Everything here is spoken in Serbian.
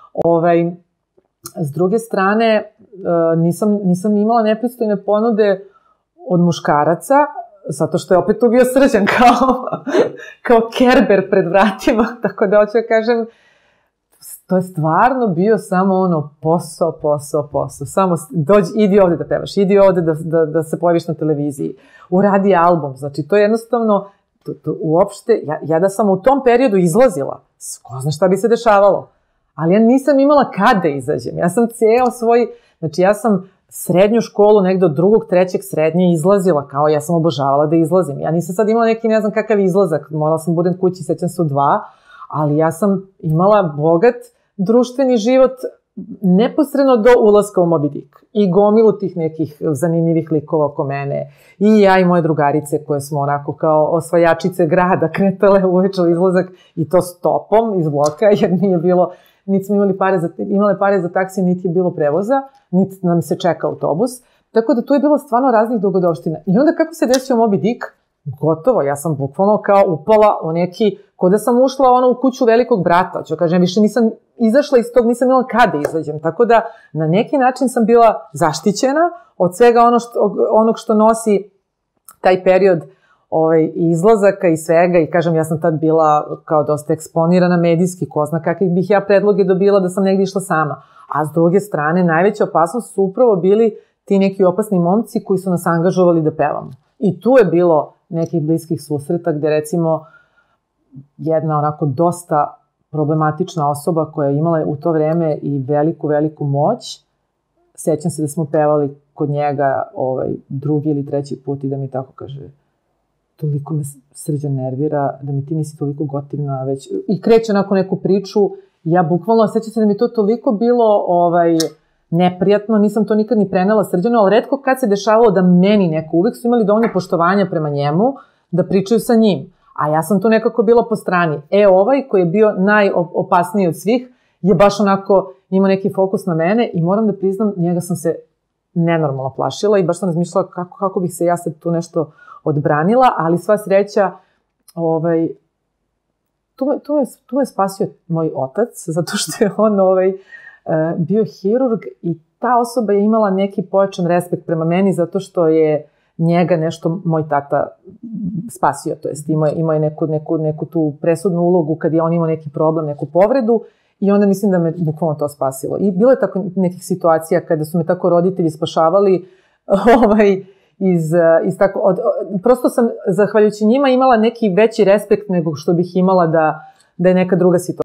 S druge strane, nisam imala nepristojne ponude od muškaraca, zato što je opet tu bio Srđan kao Kerber pred vratima, tako da hoću da kažem, to je stvarno bio samo posao. Samo dođi, idi ovde da pevaš, idi ovde da se pojaviš na televiziji, uradi album. Znači, to je jednostavno, uopšte, ja da sam u tom periodu izlazila, ko zna šta bi se dešavalo. Ali ja nisam imala kad da izađem. Ja sam znači ja sam srednju školu negde od 2., 3. srednje izlazila, kao ja sam obožavala da izlazim. Ja nisam sad imala neki ne znam kakav izlazak, morala sam budem kući, sećam se u 2, ali ja sam imala bogat društveni život neposredno do ulaska u Moby Dick. I gomilu tih nekih zanimljivih likova oko mene. I ja i moje drugarice koje smo onako kao osvajačice grada kretale uveče u izlazak i to stopom iz bloka, jer nije bilo, niti smo imale pare za taksi, niti je bilo prevoza, niti nam se čeka autobus. Tako da tu je bilo stvarno raznih dogodovština. I onda kako se desio Moby Dick, gotovo, ja sam bukvalno kao upala u neki, ko da sam ušla u kuću velikog brata, ću kažem, više nisam izašla iz tog, nisam imala kada izađem, tako da na neki način sam bila zaštićena od svega onog što nosi taj period izlazaka i svega, i kažem, ja sam tad bila kao dosta eksponirana medijski, ko zna kakvih bih ja predloge dobila da sam negdje išla sama, a s druge strane najveća opasnost su upravo bili ti neki opasni momci koji su nas angažovali da pevamo. I tu je bilo nekih bliskih susreta gde recimo jedna onako dosta problematična osoba koja je imala u to vreme i veliku moć, sećam se da smo pevali kod njega 2. ili 3. put i da mi tako kaže, toliko me Srđan nervira, da mi ti nisi toliko gotivna već, i kreće onako neku priču, ja bukvalno sećam se da mi to toliko bilo neprijatno, nisam to nikad ni prenela Srđanu, ali retko kad se dešavalo da meni neko, uvek su imali dovoljno poštovanja prema njemu da pričaju sa njim, a ja sam tu nekako bila po strani. Ovaj koji je bio najopasniji od svih je baš onako imao neki fokus na mene i moram da priznam, njega sam se nenormalno plašila i baš sam razmišljala kako bih se ja sad tu nešto odbranila, ali sva sreća, tu me spasio moj otac, zato što je on bio hirurg i ta osoba je imala neki pojačan respekt prema meni zato što je njega nešto moj tata spasio, to jest imao je neku tu presudnu ulogu kad je on imao neki problem, neku povredu i onda mislim da me bukvalno to spasilo. I bilo je tako nekih situacija kada su me tako roditelji spašavali prosto sam, zahvaljujući njima, imala neki veći respekt nego što bih imala da je neka druga situacija.